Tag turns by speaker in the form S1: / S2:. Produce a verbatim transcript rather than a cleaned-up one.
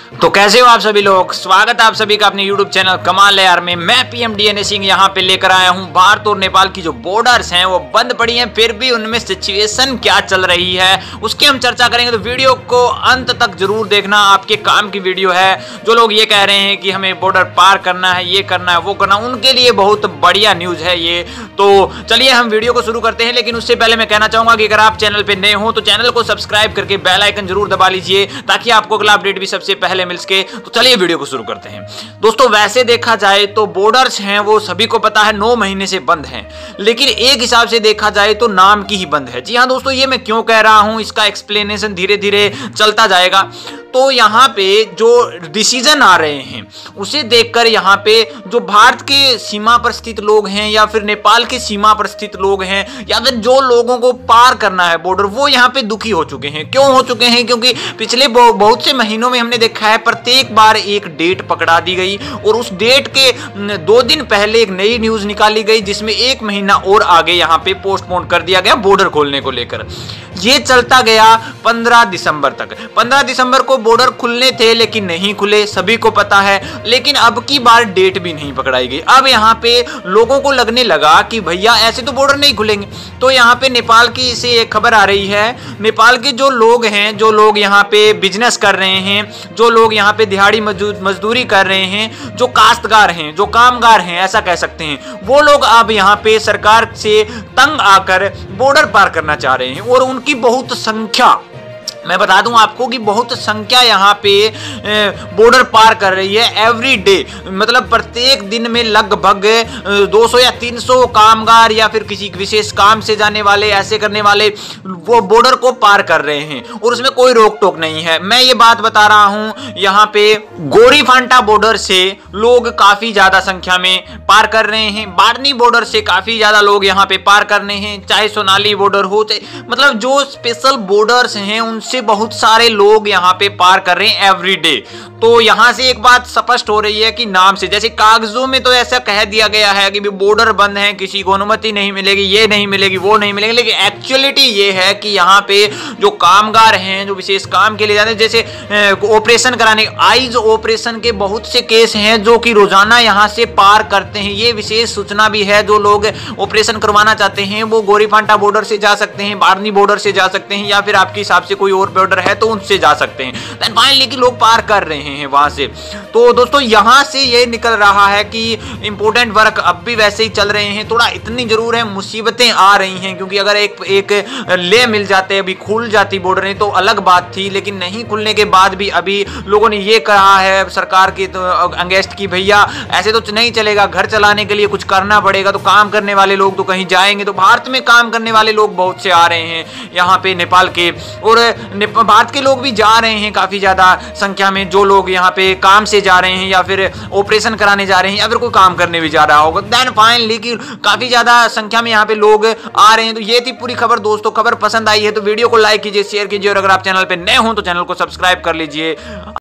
S1: तो कैसे हो आप सभी लोग। स्वागत है आप सभी का अपने YouTube चैनल कमाल है यार में। मैं पीएम डीएनए सिंह यहाँ पे लेकर आया हूँ। भारत और नेपाल की जो बॉर्डर्स हैं वो बंद पड़ी हैं, फिर भी उनमें सिचुएशन क्या चल रही है उसकी हम चर्चा करेंगे। तो वीडियो को अंत तक जरूर देखना, आपके काम की वीडियो है। जो लोग ये कह रहे हैं कि हमें बॉर्डर पार करना है, ये करना है, वो करना, उनके लिए बहुत बढ़िया न्यूज है ये। तो चलिए हम वीडियो को शुरू करते हैं, लेकिन उससे पहले मैं कहना चाहूंगा कि अगर आप चैनल पे नए हो तो चैनल को सब्सक्राइब करके बेल आइकन जरूर दबा लीजिए, ताकि आपको अगला अपडेट भी सबसे पहले मिल सके। तो चलिए वीडियो को शुरू करते हैं। दोस्तों वैसे देखा जाए तो बॉर्डर्स हैं वो सभी को पता है नौ महीने से बंद हैं, लेकिन एक हिसाब से देखा जाए तो नाम की ही बंद है। जी हाँ दोस्तों, ये मैं क्यों कह रहा हूं इसका एक्सप्लेनेशन धीरे धीरे चलता जाएगा। तो यहाँ पे जो डिसीजन आ रहे हैं उसे देखकर यहाँ पे जो भारत के सीमा पर स्थित लोग हैं या फिर नेपाल के सीमा पर स्थित लोग हैं या फिर जो लोगों को पार करना है बॉर्डर, वो यहाँ पे दुखी हो चुके हैं। क्यों हो चुके हैं? क्योंकि पिछले बहुत से महीनों में हमने देखा है प्रत्येक बार एक डेट पकड़ा दी गई और उस डेट के दो दिन पहले एक नई न्यूज निकाली गई जिसमें एक महीना और आगे यहाँ पे पोस्टपोन कर दिया गया बॉर्डर खोलने को लेकर। ये चलता गया पंद्रह दिसंबर तक। पंद्रह दिसंबर को बॉर्डर खुलने थे लेकिन नहीं खुले, सभी को पता है। लेकिन अब की बार डेट भी नहीं पकड़ाई गई। अब यहाँ पे लोगों को लगने लगा कि भैया ऐसे तो बॉर्डर नहीं खुलेंगे। तो यहाँ पे नेपाल की से एक खबर आ रही है, नेपाल के जो लोग हैं, जो लोग यहाँ पे बिजनेस कर रहे हैं, जो लोग यहाँ पे दिहाड़ी मजदूरी कर रहे हैं, जो काश्तकार हैं, जो कामगार हैं, ऐसा कह सकते हैं, वो लोग अब यहाँ पे सरकार से तंग आकर बॉर्डर पार करना चाह रहे हैं। और उनकी बहुत संख्या, मैं बता दूं आपको कि बहुत संख्या यहाँ पे बॉर्डर पार कर रही है एवरी डे। मतलब प्रत्येक दिन में लगभग दो सौ या तीन सौ कामगार या फिर किसी विशेष काम से जाने वाले, ऐसे करने वाले, वो बॉर्डर को पार कर रहे हैं और उसमें कोई रोक टोक नहीं है। मैं ये बात बता रहा हूं, यहाँ पे गोरीफांटा बॉर्डर से लोग काफी ज्यादा संख्या में पार कर रहे हैं, बाड़नी बॉर्डर से काफी ज्यादा लोग यहाँ पे पार कर रहे हैं, चाहे सोनाली बॉर्डर हो, मतलब जो स्पेशल बॉर्डर्स हैं उनसे बहुत सारे लोग यहाँ पे पार कर रहे हैं एवरी डे। तो यहाँ से एक बात स्पष्ट हो रही है कि नाम से, जैसे कागजों में तो ऐसा कह दिया गया है कि बॉर्डर बंद है, किसी को अनुमति नहीं मिलेगी, ये नहीं मिलेगी, वो नहीं मिलेगी, लेकिन एक्चुअलिटी ये है कि यहाँ पे जो कामगार हैं, जो विशेष काम के लिए जाते हैं, जैसे ऑपरेशन कराने, आईज ऑपरेशन के बहुत से केस हैं जो कि रोजाना यहाँ से पार करते हैं। ये विशेष सूचना भी है, जो लोग ऑपरेशन करवाना चाहते हैं वो गोरीफांटा बॉर्डर से जा सकते हैं, बाड़नी बॉर्डर से जा सकते हैं, या फिर आपके हिसाब से कोई और बॉर्डर है तो उनसे जा सकते हैं। देन फाइनली कि लोग पार कर रहे हैं वहां से। तो दोस्तों यहां से ये निकल रहा है कि इंपॉर्टेंट वर्क अब भी वैसे ही चल रहे हैं। थोड़ा इतनी जरूर है, मुसीबतें आ रही हैं, क्योंकि अगर एक एक ले मिल जाते, अभी खुल जाती बॉर्डर तो अलग बात थी, लेकिन नहीं खुलने के बाद भी अभी लोगों ने ये कहा है सरकार की तो अगेंस्ट की भैया ऐसे तो नहीं चलेगा, घर चलाने के लिए कुछ करना पड़ेगा। तो काम करने वाले लोग तो कहीं जाएंगे, तो भारत में काम करने वाले लोग बहुत से आ रहे हैं यहाँ पे नेपाल के, और भारत के लोग भी जा रहे हैं काफी ज्यादा संख्या में। जो लोग यहाँ पे काम से जा रहे हैं या फिर ऑपरेशन कराने जा रहे हैं या फिर कोई काम करने भी जा रहा होगा, देन फाइनली कि काफी ज्यादा संख्या में यहाँ पे लोग आ रहे हैं। तो ये थी पूरी खबर दोस्तों। खबर पसंद आई है तो वीडियो को लाइक कीजिए, शेयर कीजिए, और अगर आप चैनल पे नए हो तो चैनल को सब्सक्राइब कर लीजिए।